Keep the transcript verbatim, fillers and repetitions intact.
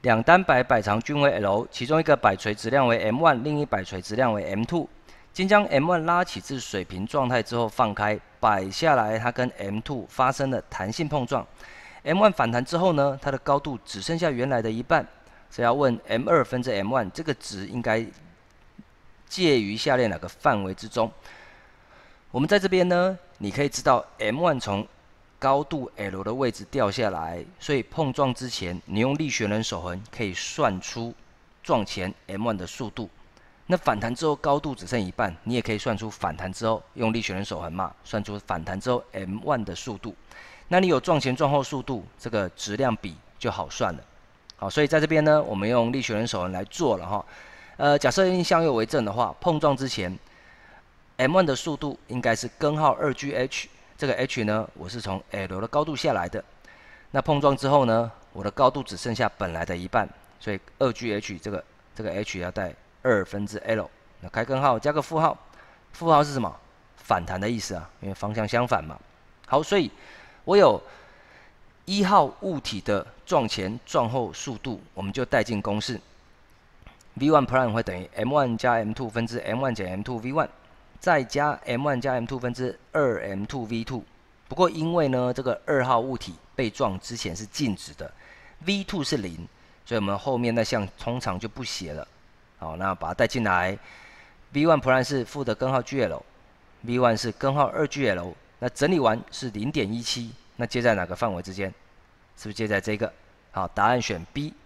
两单摆摆长均为 L， 其中一个摆垂质量为 M 一， 另一摆垂质量为 M 二。经将 M 一 拉起至水平状态之后放开，摆下来，它跟 M 二 发生了弹性碰撞。M 一 反弹之后呢，它的高度只剩下原来的一半。所以要问 M 二 分之 M 一 这个值应该介于下列哪个范围之中？我们在这边呢，你可以知道 M 一 从高度 L 的位置掉下来，所以碰撞之前，你用力学人守恒可以算出撞前 M 一 的速度。那反弹之后高度只剩一半，你也可以算出反弹之后用力学人守恒嘛，算出反弹之后 M 一 的速度。那你有撞前撞后速度，这个质量比就好算了。好，所以在这边呢，我们用力学人守恒来做了哈。呃，假设因向右为正的话，碰撞之前 M 一 的速度应该是根号 二 G H， 这个 H 呢，我是从 L 的高度下来的。那碰撞之后呢，我的高度只剩下本来的一半，所以 二 G H 这个这个 H 要带二分之 L， 那开根号加个负号，负号是什么？反弹的意思啊，因为方向相反嘛。好，所以我有一号物体的撞前撞后速度，我们就带进公式 ，V 一 prime 会等于 M 一 加 M 二 分之 M 一 减 M 二 V 一， 再加 M 一 加 M 二 分之二 M 二 V 二。不过因为呢，这个二号物体被撞之前是静止的 ，V 二 是零，所以我们后面那项通常就不写了。好，那把它带进来 ，V 一 prime 是负的根号 G L，V 一 是根号 二 G L， 那整理完是 零点一七，那接在哪个范围之间？是不是接在这个？好，答案选 B。